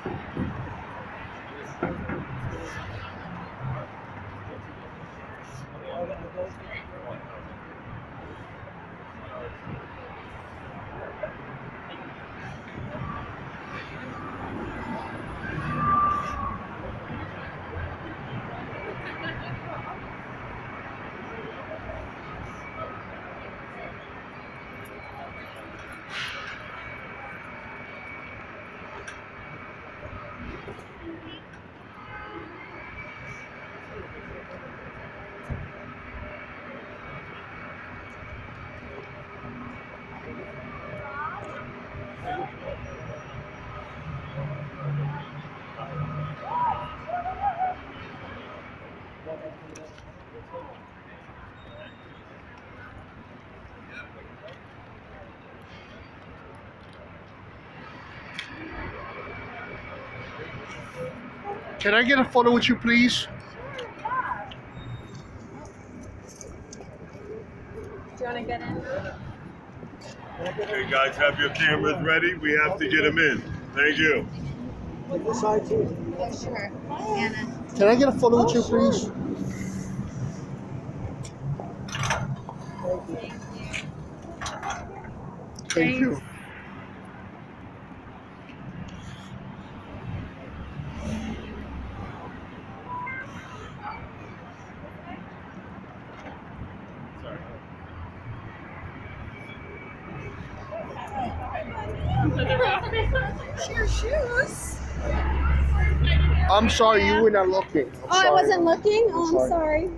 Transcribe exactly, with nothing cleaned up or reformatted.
Can I get a photo with you, please? Do you want to get in? Okay, guys, have your cameras ready. We have to get them in. Thank you. This side too. Oh, sure. Anna. Can I get a photo Oh, with you, sure. please? Thank you. Thank you. Your shoes. I'm sorry, you were not looking. I'm oh, sorry. I wasn't looking? Oh, I'm I'm sorry.